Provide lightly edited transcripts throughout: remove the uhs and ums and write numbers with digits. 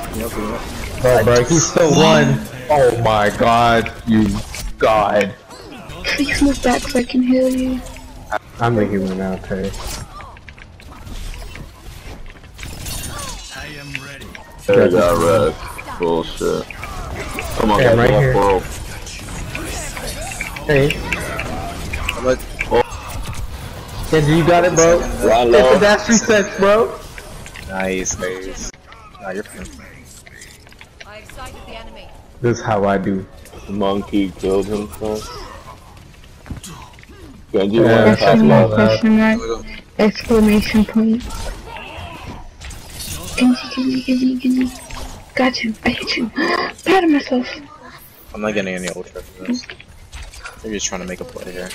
Oh, bro, he's still one. Oh my god, you god. Please move back so I can heal you. I'm making one now, Trey. I am ready. They got red. Bullshit. Come on, yeah, guys, right here. bro. Hey. Oh. Kenji, you got it, bro. Run Get low. the dash resets, bro. Nice. Nah, you're fine. I excited the enemy. This is how I do. The monkey killed himself. Genji Yeah, went top left. Question mark. Exclamation point. Genji. Got you. I hit you. Proud of myself. I'm not getting any ultra for this. They're just trying to make a play here.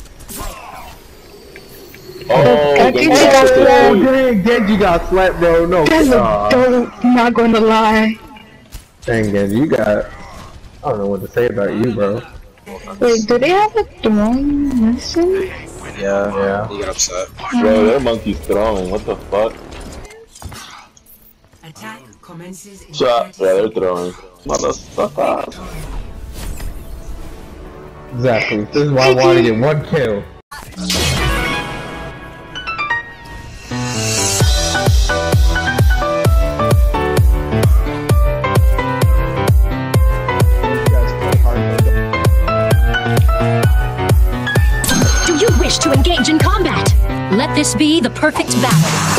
Oh, Genji Genji got took the Oh, lead. dang, Genji got slapped, bro. No. That's I'm not gonna lie. Dang, Genji, you got. I don't know what to say about you, bro. Wait, do they have a throwing medicine? Yeah. You get upset. Bro, their monkey's throwing. What the fuck? Attack commences in Shot. Yeah, they're throwing. Motherfucker. Exactly. This is why I want to get one kill. Do you wish to engage in combat? Let this be the perfect battle.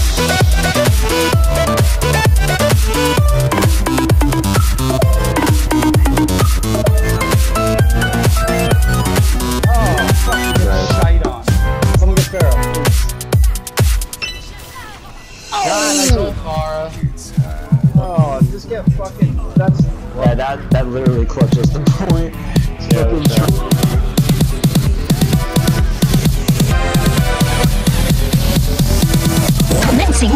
Oh, just get fucking. That's. Yeah, that literally clutches the point. Commencing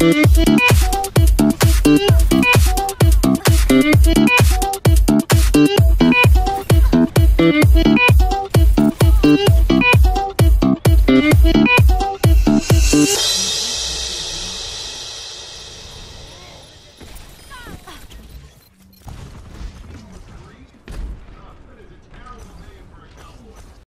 Enemy